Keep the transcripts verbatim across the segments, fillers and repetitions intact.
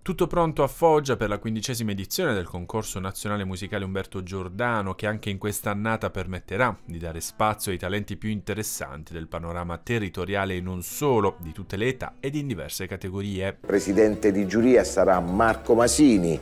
Tutto pronto a Foggia per la quindicesima edizione del concorso nazionale musicale Umberto Giordano, che anche in questa annata permetterà di dare spazio ai talenti più interessanti del panorama territoriale e non solo, di tutte le età ed in diverse categorie. Presidente di giuria sarà Marco Masini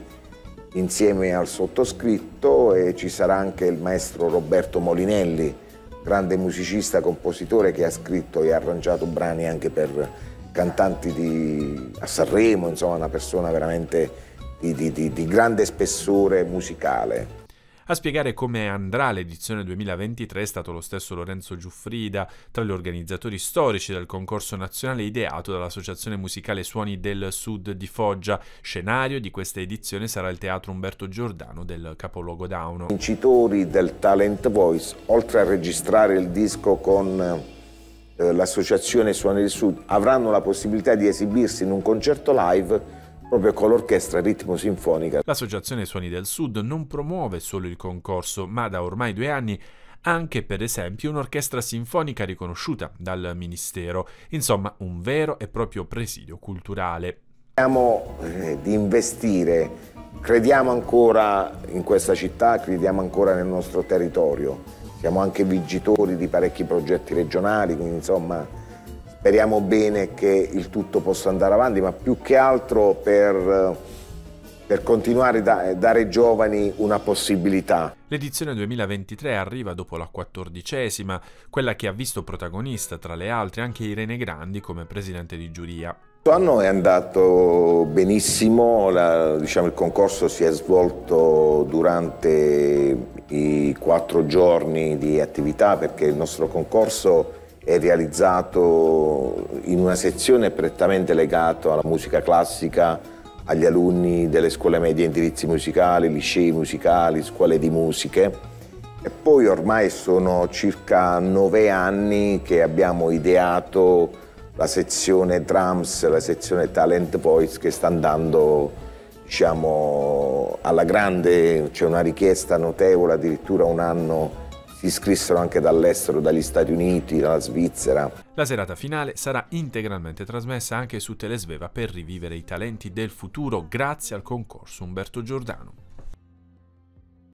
insieme al sottoscritto, e ci sarà anche il maestro Roberto Molinelli, grande musicista, compositore che ha scritto e arrangiato brani anche per cantanti di, a Sanremo, insomma una persona veramente di, di, di, di grande spessore musicale. A spiegare come andrà l'edizione duemilaventitré è stato lo stesso Lorenzo Giuffrida, tra gli organizzatori storici del concorso nazionale ideato dall'Associazione Musicale Suoni del Sud di Foggia. Scenario di questa edizione sarà il Teatro Umberto Giordano del capoluogo Dauno. I vincitori del Talent Voice, oltre a registrare il disco con l'Associazione Suoni del Sud, avranno la possibilità di esibirsi in un concerto live proprio con l'orchestra ritmo sinfonica. L'Associazione Suoni del Sud non promuove solo il concorso, ma da ormai due anni anche, per esempio, un'orchestra sinfonica riconosciuta dal Ministero. Insomma, un vero e proprio presidio culturale. Crediamo eh, di investire, crediamo ancora in questa città, crediamo ancora nel nostro territorio. Siamo anche vincitori di parecchi progetti regionali, quindi insomma speriamo bene che il tutto possa andare avanti, ma più che altro per, per continuare a dare ai giovani una possibilità. L'edizione duemilaventitré arriva dopo la quattordicesima, quella che ha visto protagonista tra le altre anche Irene Grandi come presidente di giuria. Questo anno è andato benissimo, la, diciamo, il concorso si è svolto durante i quattro giorni di attività, perché il nostro concorso è realizzato in una sezione prettamente legata alla musica classica, agli alunni delle scuole medie indirizzi musicali, licei musicali, scuole di musiche, e poi ormai sono circa nove anni che abbiamo ideato la sezione drums, la sezione talent voice, che sta andando, diciamo, alla grande. C'è una richiesta notevole, addirittura un anno si iscrissero anche dall'estero, dagli Stati Uniti, dalla Svizzera. La serata finale sarà integralmente trasmessa anche su Telesveva per rivivere i talenti del futuro grazie al concorso Umberto Giordano.